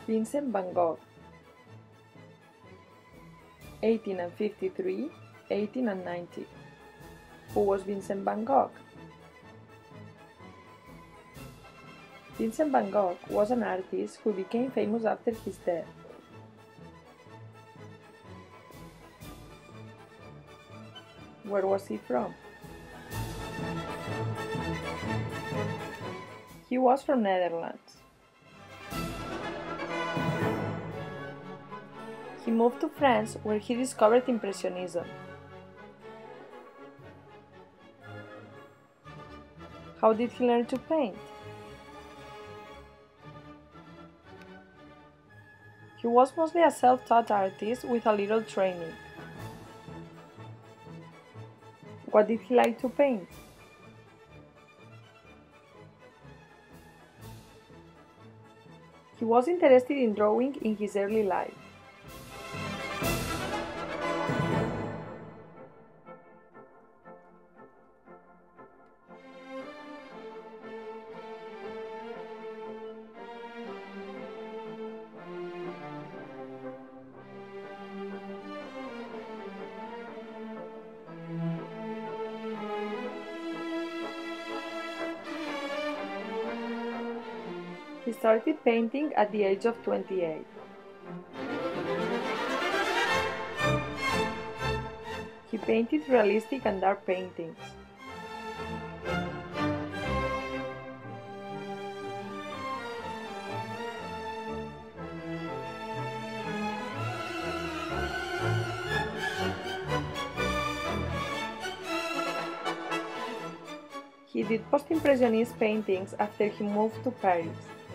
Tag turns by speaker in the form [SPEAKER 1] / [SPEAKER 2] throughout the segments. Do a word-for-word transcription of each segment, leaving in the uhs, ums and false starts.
[SPEAKER 1] Vincent van Gogh, eighteen fifty-three, eighteen ninety. Who was Vincent van Gogh? Vincent van Gogh was an artist who became famous after his death. Where was he from? He was from Netherlands. He moved to France where he discovered Impressionism. How did he learn to paint? He was mostly a self-taught artist with a little training. What did he like to paint? He was interested in drawing in his early life. He started painting at the age of twenty-eight. He painted realistic and dark paintings. He did post-impressionist paintings after he moved to Paris.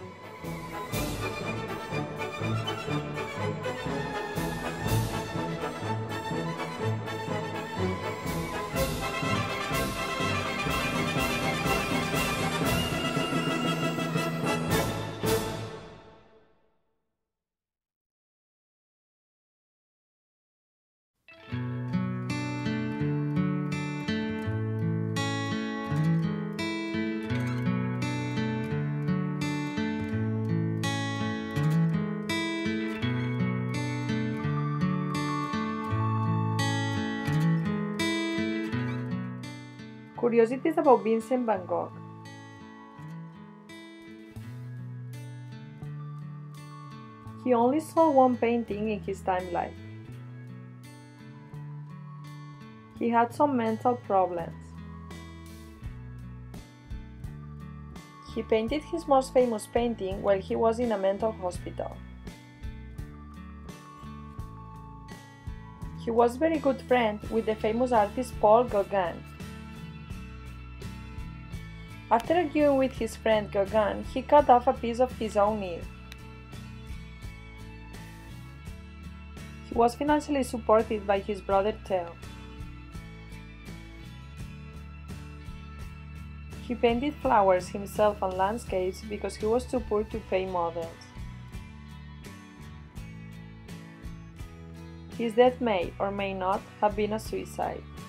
[SPEAKER 1] Curiosities about Vincent van Gogh. He only sold one painting in his time life. He had some mental problems. He painted his most famous painting while he was in a mental hospital. He was very good friend with the famous artist Paul Gauguin. After arguing with his friend Gauguin, he cut off a piece of his own ear. He was financially supported by his brother Theo. He painted flowers himself and landscapes because he was too poor to pay models. His death may or may not have been a suicide.